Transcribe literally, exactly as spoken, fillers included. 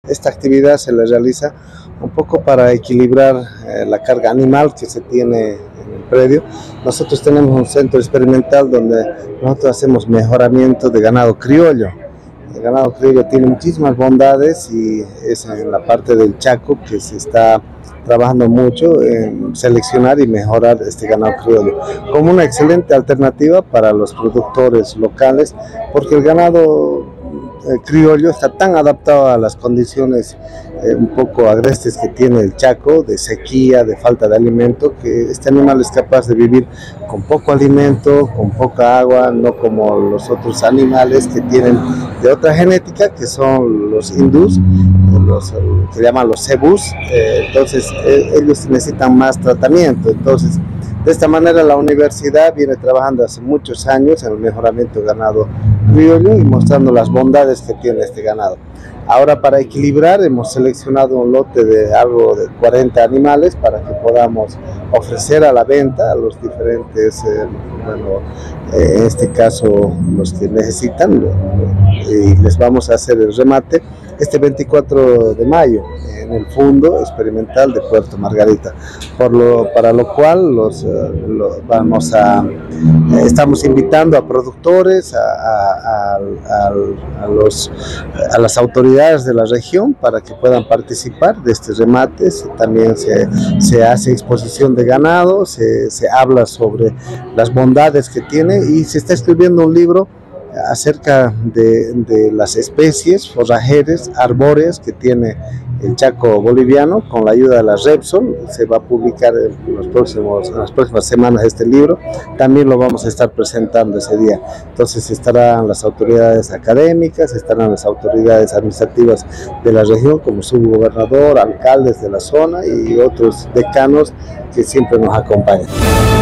esta actividad se le realiza un poco para equilibrar eh, la carga animal que se tiene en el predio. Nosotros tenemos un centro experimental donde nosotros hacemos mejoramiento de ganado criollo. El ganado criollo tiene muchísimas bondades y es en la parte del Chaco que se está trabajando mucho en seleccionar y mejorar este ganado criollo como una excelente alternativa para los productores locales, porque el ganado eh, criollo está tan adaptado a las condiciones eh, un poco agrestes que tiene el Chaco, de sequía, de falta de alimento, que este animal es capaz de vivir con poco alimento, con poca agua, no como los otros animales que tienen de otra genética, que son los hindús, los que llaman los cebús. Eh, entonces eh, ellos necesitan más tratamiento. Entonces, de esta manera la universidad viene trabajando hace muchos años en el mejoramiento del ganado criollo y mostrando las bondades que tiene este ganado. Ahora, para equilibrar, hemos seleccionado un lote de algo de cuarenta animales para que podamos ofrecer a la venta a los diferentes, eh, bueno, eh, en este caso los que necesitan, y les vamos a hacer el remate este veinticuatro de mayo en el Fundo Experimental de Puerto Margarita, por lo, para lo cual los, uh, lo, vamos a, eh, estamos invitando a productores, a, a, a, a, los, a las autoridades de la región para que puedan participar de este remate. También se, se hace exposición de ganado, se, se habla sobre las bondades que tiene y se está escribiendo un libro acerca de, de las especies forrajeras, arbóreas que tiene el Chaco boliviano. Con la ayuda de la Repsol se va a publicar en, los próximos, en las próximas semanas este libro. También lo vamos a estar presentando ese día. Entonces estarán las autoridades académicas, estarán las autoridades administrativas de la región como subgobernador, alcaldes de la zona y otros decanos que siempre nos acompañan.